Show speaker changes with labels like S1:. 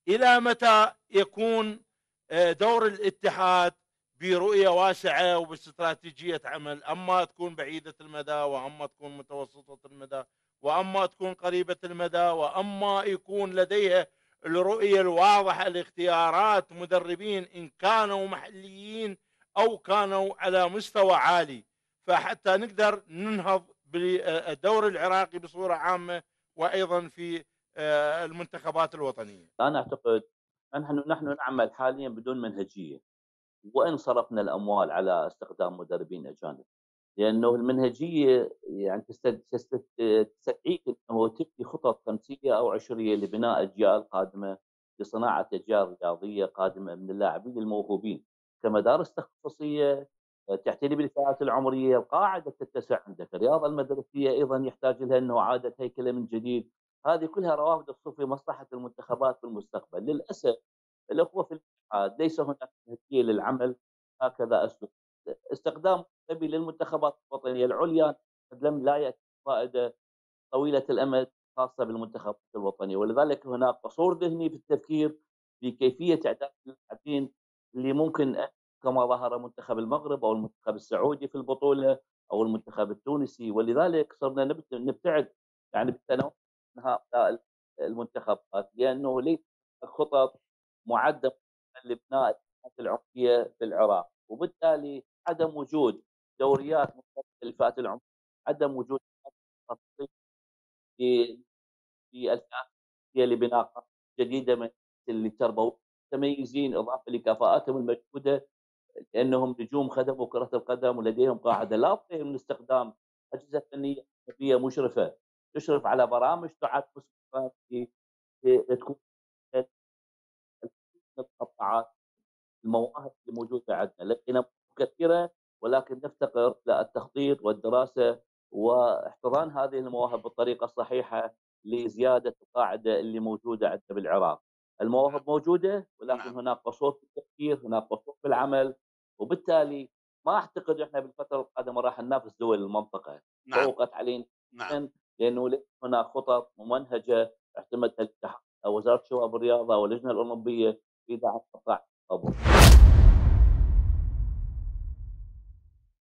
S1: إلى متى يكون دور الاتحاد برؤية واسعة وباستراتيجية عمل، أما تكون بعيدة المدى، وأما تكون متوسطة المدى، وأما تكون قريبة المدى، وأما يكون لديها الرؤية الواضحة لاختيارات مدربين إن كانوا محليين أو كانوا على مستوى عالي، فحتى نقدر ننهض بالدوري العراقي بصورة عامة، وأيضا في المنتخبات الوطنية.
S2: أنا أعتقد نحن نعمل حاليًا بدون منهجية، وإن صرفنا الأموال على استخدام مدربين أجانب، لأنه المنهجية يعني تستدعيك أنه تبني خطط خمسية أو عشرية لبناء أجيال قادمة، لصناعة أجيال رياضية قادمة من اللاعبين الموهوبين، كمدارس تخصصية تعتني بالفئات العمرية، القاعدة تتسع عندك، الرياضة المدرسية أيضًا يحتاج لها أنه إعادة هيكلة من جديد، هذه كلها روافد تصب في مصلحة المنتخبات في المستقبل. للأسف الأخوة في الاتحاد ليس هناك منهجية للعمل هكذا أسلوب. استخدام سبيل للمنتخبات الوطنية العليا قد لا يأتي فائدة طويلة الأمد خاصة بالمنتخبات الوطنية، ولذلك هناك قصور ذهني في التفكير في كيفية إعداد اللاعبين اللي ممكن كما ظهر منتخب المغرب أو المنتخب السعودي في البطولة أو المنتخب التونسي، ولذلك صرنا نبتعد يعني بالسنوات عن هؤلاء المنتخبات، لأنه ليس خطط مُعدّة لبناء الجامعات العمومية في العراق، وبالتالي عدم وجود دوريات مختلفة للفئات العمرية، عدم وجود تخصصية في الفئات لبناء قادة جديدة من التربويين متميزين إضافة لكفاءاتهم المشهودة، لأنهم نجوم خدموا كرة القدم ولديهم قاعدة لا بد من استخدام أجهزة فنية أجنبية مشرفة، تشرف على برامج تعد مسبقًا تكون القطاعات المواهب اللي موجودة عندنا، لدينا كثيرة ولكن نفتقر إلى التخطيط والدراسة واحتضان هذه المواهب بالطريقة الصحيحة لزيادة القاعدة اللي موجودة عندنا بالعراق.
S1: نعم.
S2: المواهب موجودة ولكن
S1: نعم.
S2: هناك قصور في التفكير، هناك قصور في العمل، وبالتالي ما أعتقد إحنا بالفترة القادمة راح ننافس دول المنطقة،
S1: نعم.
S2: فوقت علينا
S1: نعم.
S2: جداً لأنه ليس هناك خطط ممنهجة اعتمدها الاتحاد أو وزارة الشباب والرياضة واللجنة الأولمبية في دعم قطاع التطوع.